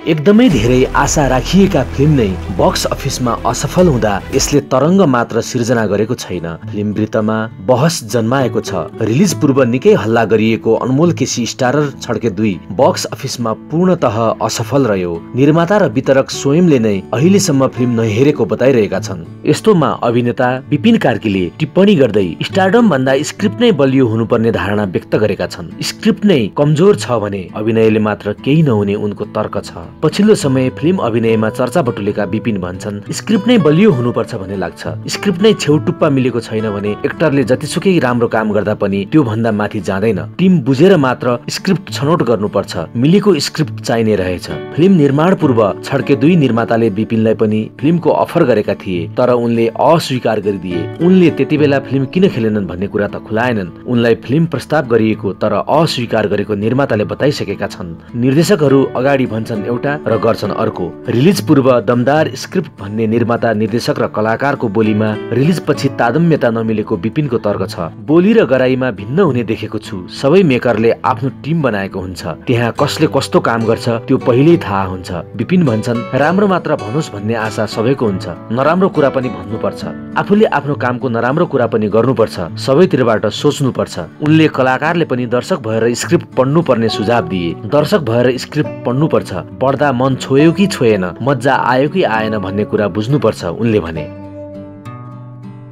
एकदमै धेरै आशा राखिएका फिल्म नै बक्स अफिसमा असफल हुँदा यसले तरङ्ग मात्र सिर्जना गरेको छैन, फिल्म वृत्तमा बहस जन्माएको छ। रिलिज पूर्व निकै हल्ला गरिएको अनमोल केसी स्टारर छड्के 2 बक्स अफिसमा पूर्णतः असफल रह्यो। निर्माता र वितरक स्वयंले नै अहिलेसम्म फिल्म नहेरेको बताइरहेका छन्। यस्तोमा अभिनेता विपिन कार्कीले टिप्पणी गर्दै स्टारडम भन्दा स्क्रिप्ट नै बलियो हुनुपर्ने धारणा व्यक्त गरेका छन्। स्क्रिप्ट नै कमजोर छ भने अभिनयले मात्र केही नहुने उनको तर्क छ। पछिल्लो समय फिल्म अभिनयमा चर्चा बटुलेका विपिन भन्छन् स्क्रिप्ट नै बलियो हुनुपर्छ भन्ने लाग्छ। स्क्रिप्ट नै छेउटुप्पा मिलेको छैन भने एक्टरले जतिसुकै राम्रो काम गर्दा पनि त्यो भन्दा माथि जाँदैन। टिम बुझेर मात्र स्क्रिप्ट छनौट गर्नुपर्छ, मिलेको स्क्रिप्ट चाहिने रहेछ। फिल्म निर्माण पूर्व छड्के 2 निर्माताले विपिनलाई पनि फिल्मको अफर गरेका थिए, तर उनले अस्वीकार गरिदिए। उनले त्यतिबेला फिल्म किन खेलेनन् भन्ने कुरा त खुलाएनन्। उनलाई फिल्म प्रस्ताव गरिएको तर अस्वीकार गरेको निर्माताले बताइसकेका छन्। निर्देशकहरू अगाडि भन्छन् एउटा र गर्छन् अर्को। रिलिज पूर्व दमदार स्क्रिप्ट भन्ने निर्माता, निर्देशक र कलाकारको बोलीमा रिलिज पछि तादम्यता नमिलेको विपिनको तर्क छ। बोली र गराईमा भिन्न हुने देखेको छु। सबै मेकरले आफ्नो टिम बनाएको हुन्छ, त्यहाँ कसले कस्तो काम गर्छ त्यो पहिल्यै थाहा हुन्छ। विपिन भन्छन् राम्रो मात्र भनोस् भन्ने आशा सबैको हुन्छ, नराम्रो कुरा पनि भन्नुपर्छ। आफूले आफ्नो कामको नराम्रो कुरा पनि गर्नुपर्छ, सबैतिरबाट सोच्नुपर्छ। उनले कलाकारले पनि दर्शक भएर स्क्रिप्ट पढ्नु पर्ने सुझाव दिए। दर्शक भएर स्क्रिप्ट पढ्नुपर्छ, पढ्दा मन छोयो कि छोएन, मजा आयो कि आएन भन्ने कुरा बुझ्नुपर्छ उनले भने।